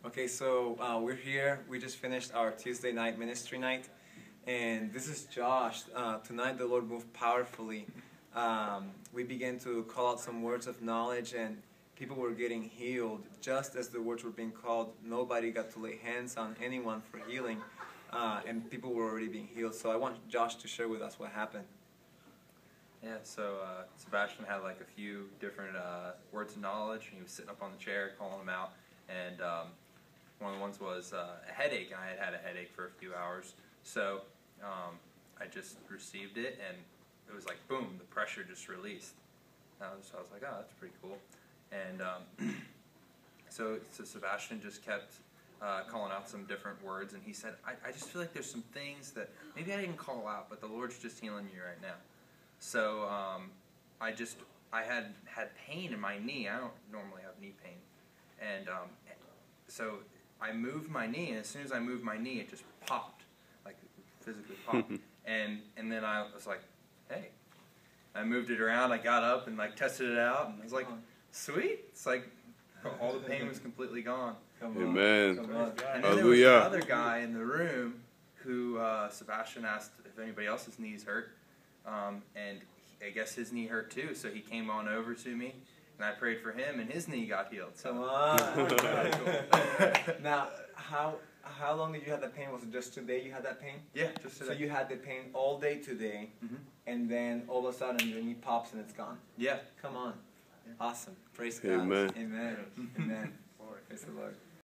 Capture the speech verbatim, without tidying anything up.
Okay, so uh, we're here. We just finished our Tuesday night ministry night, and this is Josh. Uh, tonight the Lord moved powerfully. Um, we began to call out some words of knowledge, and people were getting healed. Just as the words were being called, nobody got to lay hands on anyone for healing, uh, and people were already being healed. So I want Josh to share with us what happened. Yeah, so uh, Sebastian had like a few different uh, words of knowledge, and he was sitting up on the chair calling them out, and um, one of the ones was uh, a headache, and I had had a headache for a few hours, so um, I just received it, and it was like, boom, the pressure just released. I was, I was like, oh, that's pretty cool. And um, so, so Sebastian just kept uh, calling out some different words, and he said, I, I just feel like there's some things that maybe I didn't call out, but the Lord's just healing you right now. So um, I just, I had had pain in my knee. I don't normally have knee pain. And um, so I moved my knee, and as soon as I moved my knee, it just popped, like physically popped. and and then I was like, hey. I moved it around, I got up and like tested it out, and I was like, sweet. It's like all the pain was completely gone. Come Amen. Come on. And then Hallelujah. there was another guy in the room who uh, Sebastian asked if anybody else's knees hurt. Um, and he, I guess his knee hurt too, so he came on over to me, and I prayed for him, and his knee got healed. So. Come on. Now, how how long did you have that pain? Was it just today you had that pain? Yeah, just today. So you had the pain all day today, mm-hmm. and then all of a sudden your knee pops and it's gone. Yeah. Come on. Yeah. Awesome. Praise Amen. God. Amen. Amen. Praise the Lord.